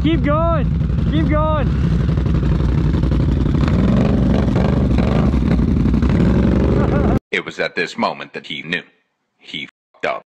keep going. Keep going. It was at this moment that he knew. He f***ed up.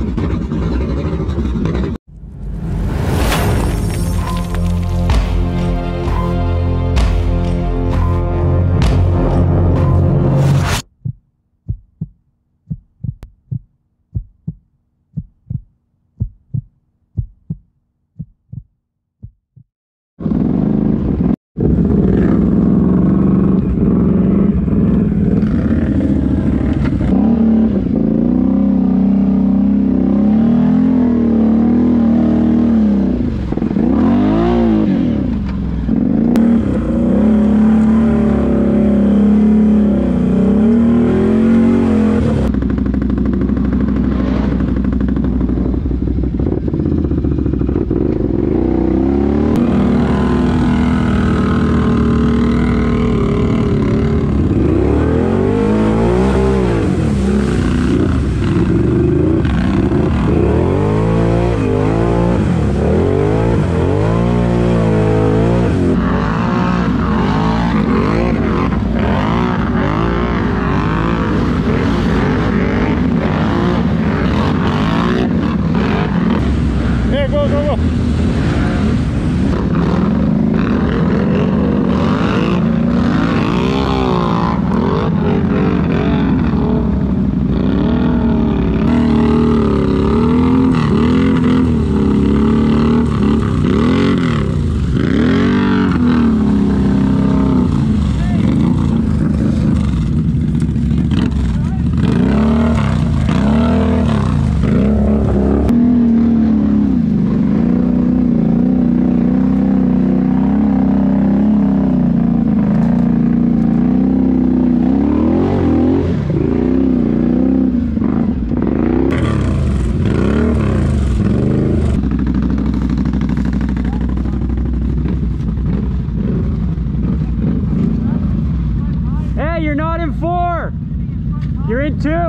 You're not in 4. You're in 2.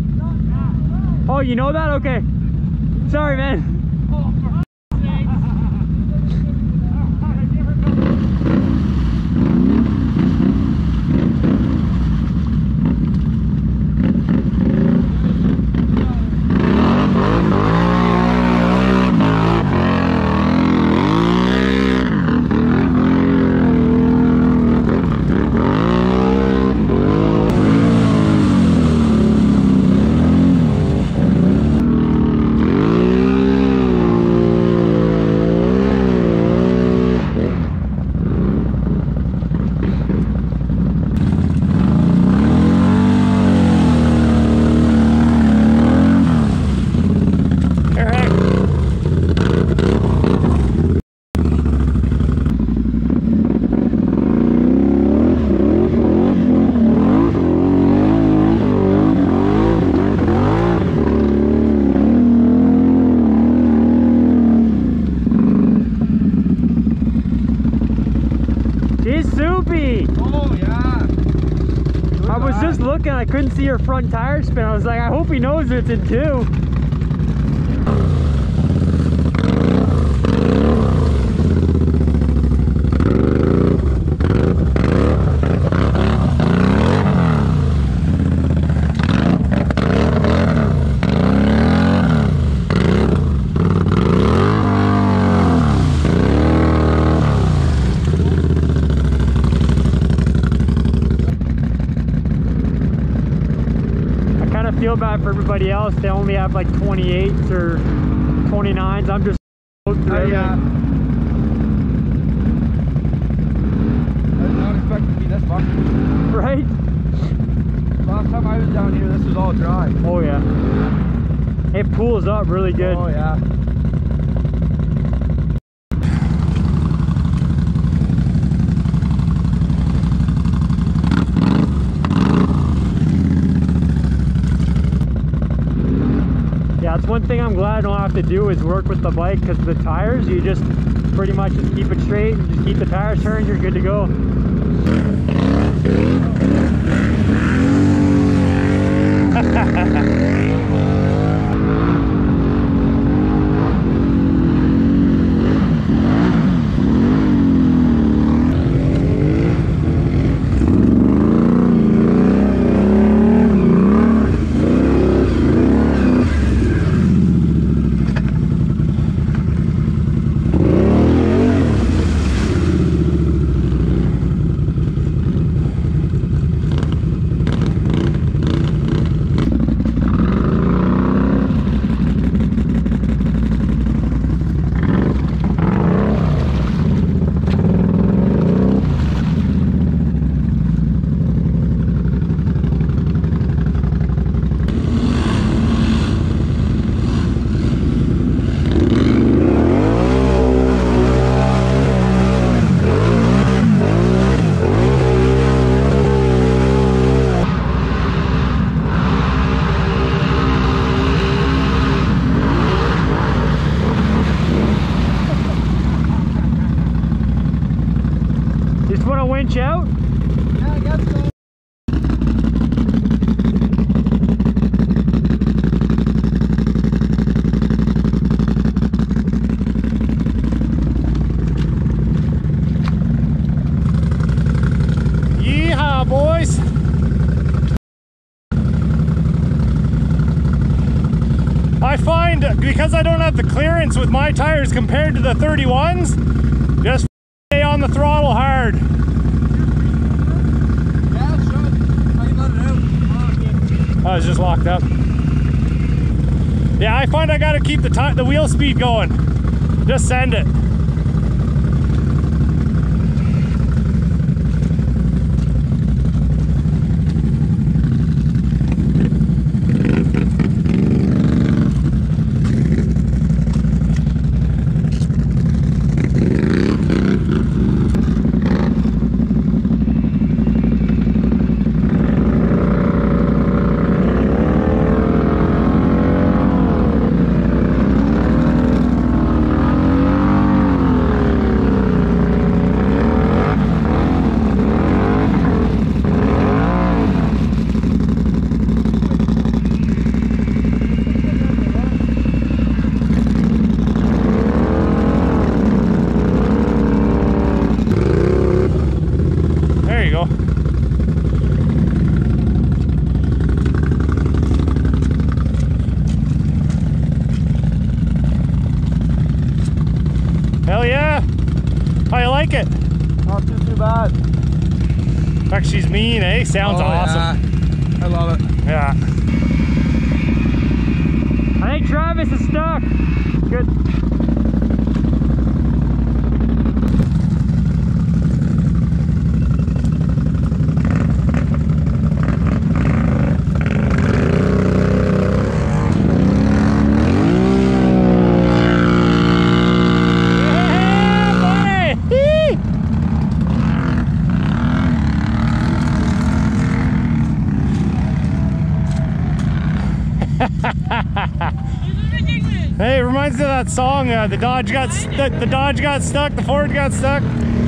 Oh, you know that? Okay. Sorry, man. Oh yeah. I was just looking, I couldn't see your front tire spin. I was like, I hope he knows it's in 2. Feel bad for everybody else. They only have like 28s or 29s. I'm just through I did not expect it to be this far. right? Last time I was down here, this was all dry. Oh yeah. It pools up really good. Oh yeah. Yeah, that's one thing I'm glad I don't have to do is work with the bike, because the tires, you just pretty much just keep it straight and just keep the tires turned, you're good to go. winch out? Yeah, I guess so. Yeehaw, boys! I find, because I don't have the clearance with my tires compared to the 31s, just stay on the throttle hard. Yeah, sure. I can let it out. I was just locked up. Yeah, I find I gotta keep the wheel speed going. Just send it. Hell yeah! How you like it? Not too bad. Heck, she's mean, eh? Sounds awesome. Yeah. I love it. Yeah. I think Travis is stuck. Good. Hey, it reminds me of that song. The Dodge got stuck. The Ford got stuck.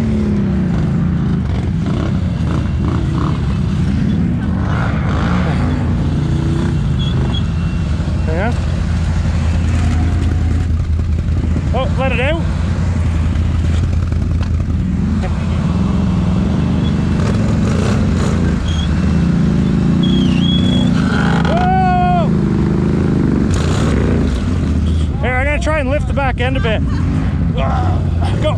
Yeah. Oh, let it out. Try and lift the back end a bit. Go.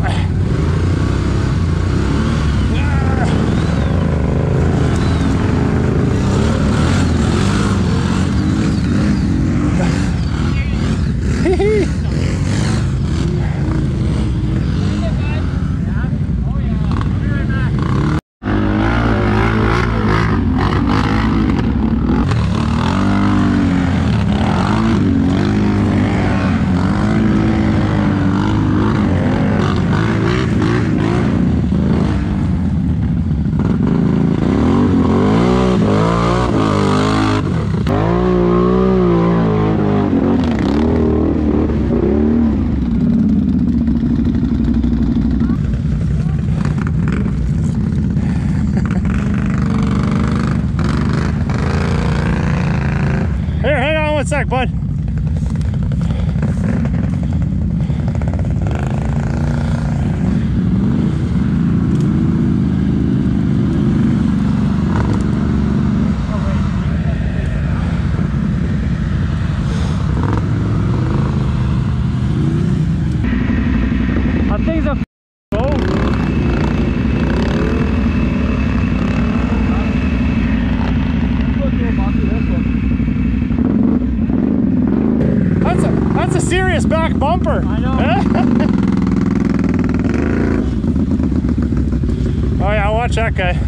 Here, hang on one sec, bud. That thing's a That's a serious back bumper. I know. Oh yeah, watch that guy.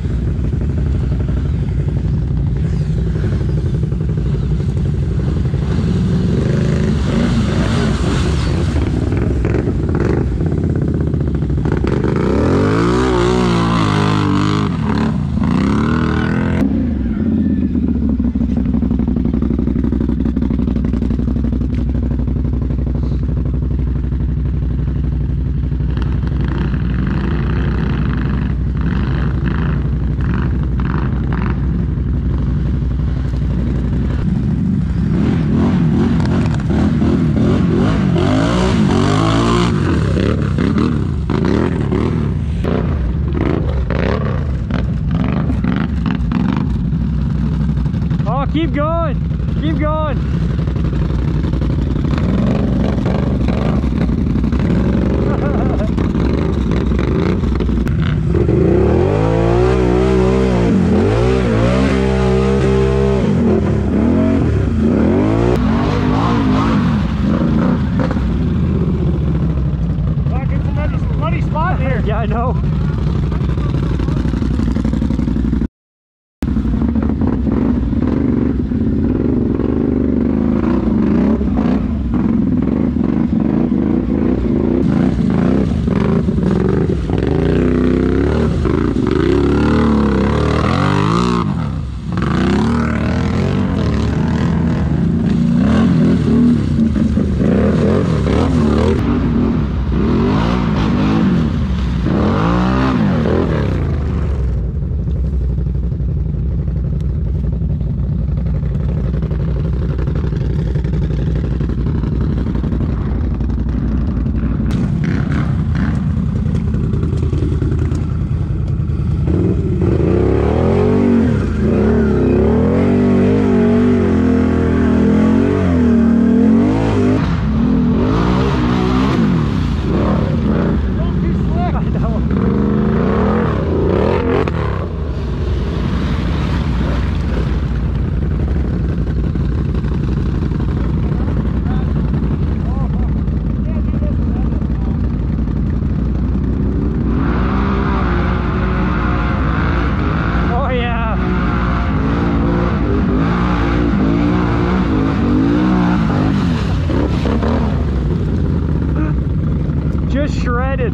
keep going. Funny spot here. Yeah, I know. Just shredded.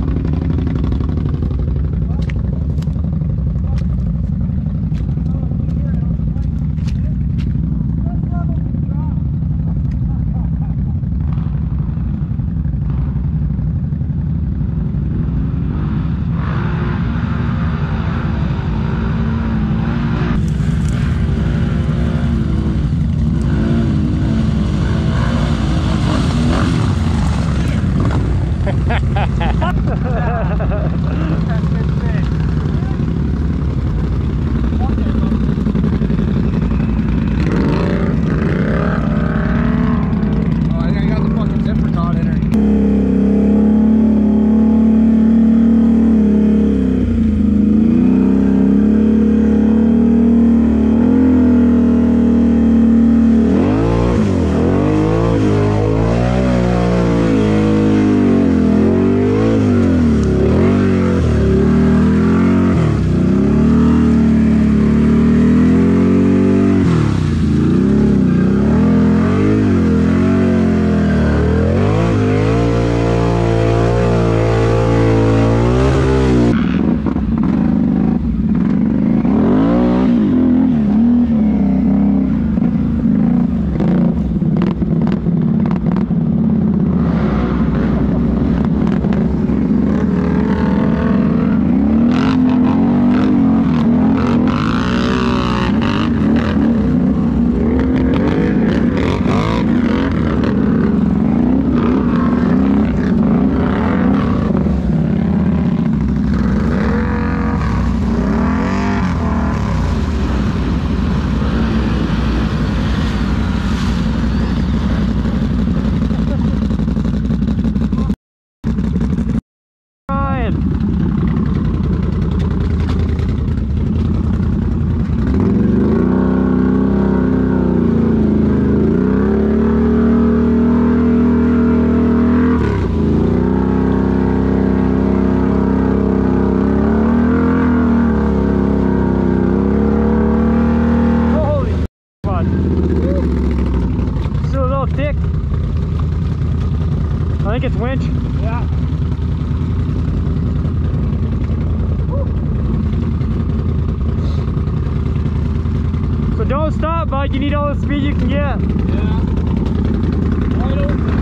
I think it's winch. Yeah. So don't stop, bud. You need all the speed you can get. Yeah. Wide open.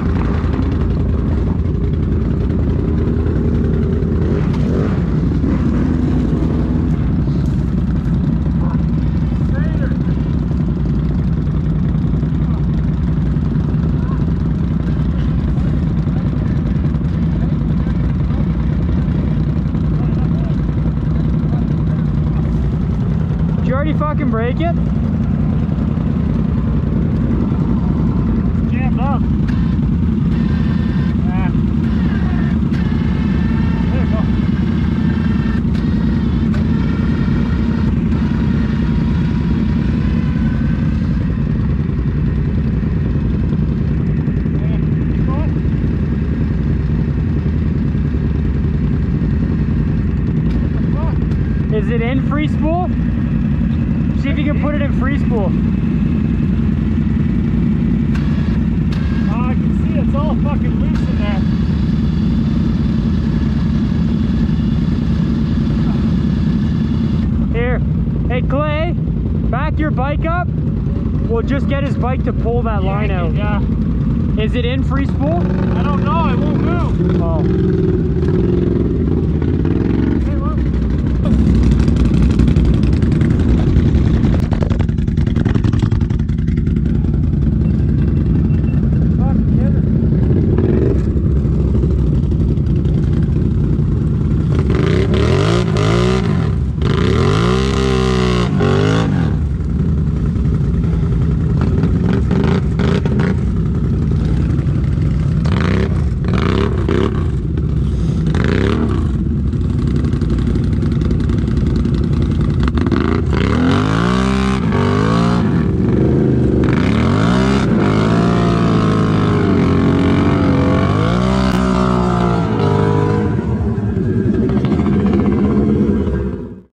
Did you already fucking break it? in free spool? See if you can put it in free spool. Oh, I can see it's all fucking loose in there. Here. Hey Clay, back your bike up. We'll just get his bike to pull that line out. Yeah. Is it in free spool? I don't know, it won't move. Oh.